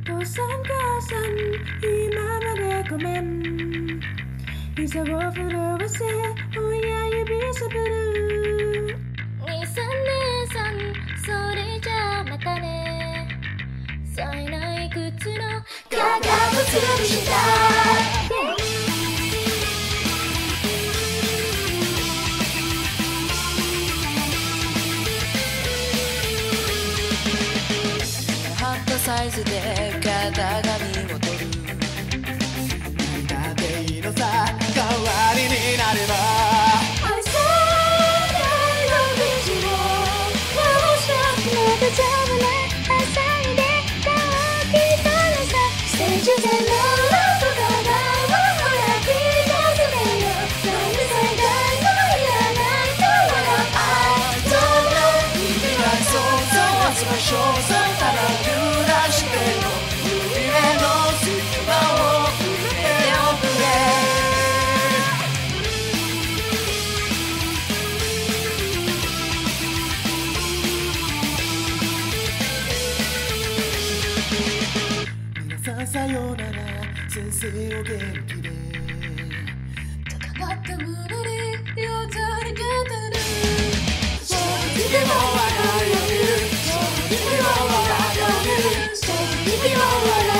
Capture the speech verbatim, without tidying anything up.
보상가산今までごめん膝を震わせ親指さぶるにさんねさんそれじゃあまたね冴えない靴のガガぶつりしたサイズで型紙を取る何だっていいのさ代わりになれば愛さないの道を直したくなってちゃうね朝にで大きさのさステージでのラストからを焼き出せてよなんで最大のいらないと笑う I don't know 意味ない想像集まり焦燥たださよなら先生を元気で高まった胸によだれが垂れる正直でも笑うよ正直でも笑うよ正直でも笑う